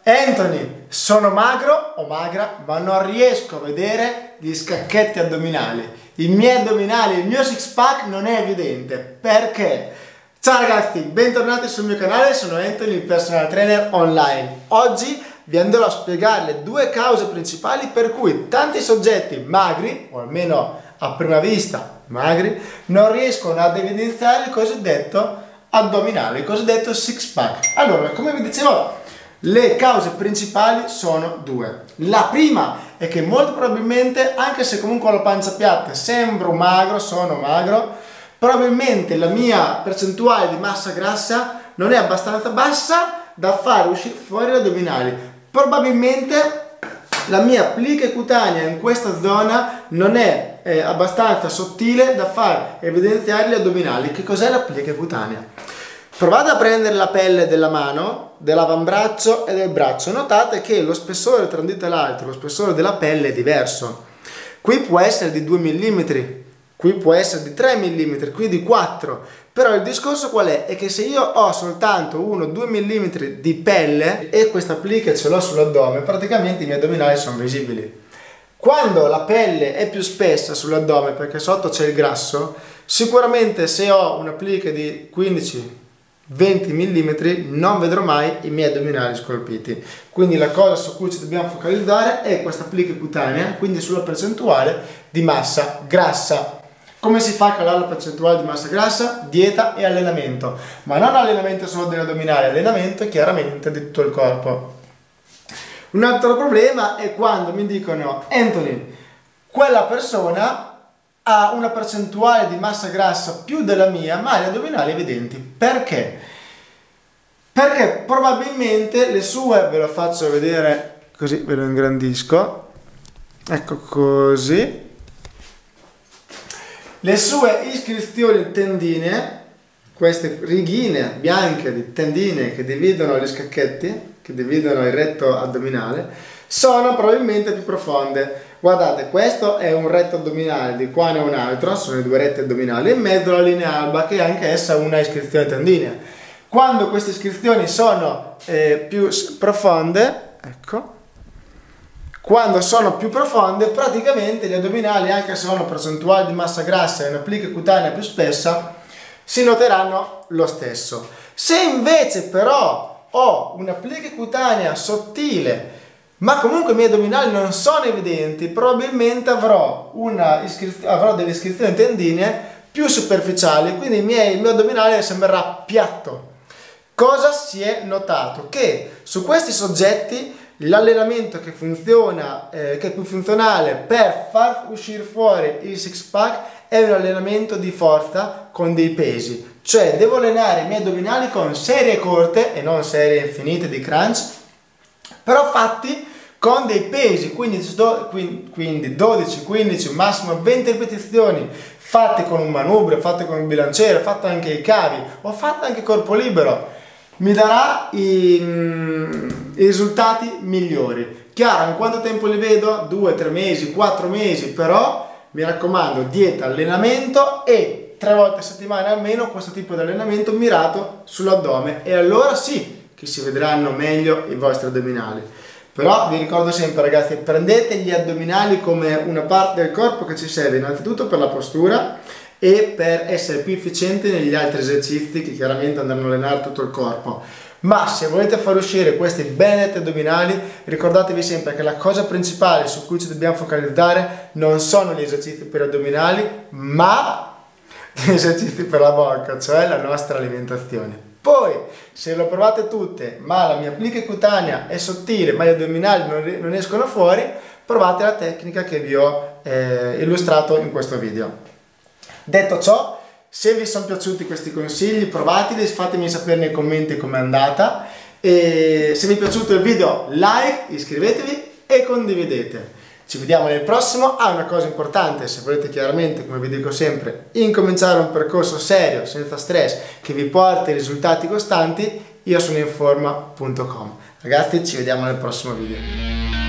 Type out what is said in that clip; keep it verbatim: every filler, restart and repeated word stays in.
Anthony, sono magro o magra, ma non riesco a vedere gli scacchetti addominali. I miei addominali, il mio six pack non è evidente. Perché? Ciao ragazzi, bentornati sul mio canale, sono Anthony, il personal trainer online. Oggi vi andrò a spiegare le due cause principali per cui tanti soggetti magri, o almeno a prima vista magri, non riescono ad evidenziare il cosiddetto addominale, il cosiddetto six pack. Allora, come vi dicevo, le cause principali sono due. La prima è che molto probabilmente, anche se comunque ho la pancia piatta, sembro magro, sono magro, probabilmente la mia percentuale di massa grassa non è abbastanza bassa da fare uscire fuori gli addominali. Probabilmente la mia plica cutanea in questa zona non è eh, abbastanza sottile da far evidenziare gli addominali. Che cos'è la plica cutanea? Provate a prendere la pelle della mano, dell'avambraccio e del braccio. Notate che lo spessore tra un dito e l'altro, lo spessore della pelle è diverso. Qui può essere di due millimetri, qui può essere di tre millimetri, qui di quattro. Però il discorso qual è? È che se io ho soltanto uno due millimetri di pelle e questa plica ce l'ho sull'addome, praticamente i miei addominali sono visibili. Quando la pelle è più spessa sull'addome, perché sotto c'è il grasso, sicuramente se ho una plica di quindici venti millimetri non vedrò mai i miei addominali scolpiti. Quindi la cosa su cui ci dobbiamo focalizzare è questa plica cutanea, quindi sulla percentuale di massa grassa. Come si fa a calare la percentuale di massa grassa? Dieta e allenamento, ma non allenamento solo degli addominali, allenamento chiaramente di tutto il corpo. Un altro problema è quando mi dicono: Anthony, quella persona ha una percentuale di massa grassa più della mia, ma ha gli addominali evidenti. Perché? Perché probabilmente le sue, ve lo faccio vedere così, ve lo ingrandisco, ecco così, le sue iscrizioni tendinee, queste righine bianche di tendine che dividono gli scacchetti, che dividono il retto addominale, sono probabilmente più profonde. Guardate, questo è un retto addominale, di qua ne ho un altro, sono i due retti addominali, in mezzo alla linea alba che è anche essa una iscrizione tendinea. Quando queste iscrizioni sono eh, più profonde, ecco, quando sono più profonde, praticamente gli addominali, anche se hanno percentuale di massa grassa e una plica cutanea più spessa, si noteranno lo stesso. Se invece però ho una plica cutanea sottile, ma comunque i miei addominali non sono evidenti, probabilmente avrò, una avrò delle iscrizioni tendinee più superficiali, quindi il mio, il mio addominale sembrerà piatto. Cosa si è notato? Che su questi soggetti l'allenamento che funziona, eh, che è più funzionale per far uscire fuori il six pack è un allenamento di forza con dei pesi. Cioè devo allenare i miei addominali con serie corte e non serie infinite di crunch, però fatti con dei pesi, quindi dodici, quindici, massimo venti ripetizioni, fatte con un manubrio, fatte con un bilanciere, fatte anche i cavi o fatte anche corpo libero, mi darà i, i risultati migliori. Chiaro, in quanto tempo li vedo? due, tre mesi, quattro mesi, però mi raccomando, dieta, allenamento e tre volte a settimana almeno questo tipo di allenamento mirato sull'addome, e allora sì che si vedranno meglio i vostri addominali. Però vi ricordo sempre ragazzi, prendete gli addominali come una parte del corpo che ci serve innanzitutto per la postura e per essere più efficienti negli altri esercizi che chiaramente andranno a allenare tutto il corpo. Ma se volete far uscire questi benedetti addominali, ricordatevi sempre che la cosa principale su cui ci dobbiamo focalizzare non sono gli esercizi per addominali, ma gli esercizi per la bocca, cioè la nostra alimentazione. Poi, se lo provate tutte, ma la mia plica cutanea è sottile, ma gli addominali non, non escono fuori, provate la tecnica che vi ho eh, illustrato in questo video. Detto ciò, se vi sono piaciuti questi consigli, provateli, fatemi sapere nei commenti com'è andata. E se vi è piaciuto il video, like, iscrivetevi e condividete. Ci vediamo nel prossimo. Ah, una cosa importante, se volete chiaramente, come vi dico sempre, incominciare un percorso serio, senza stress, che vi porti risultati costanti, io sono informa punto com. Ragazzi, ci vediamo nel prossimo video.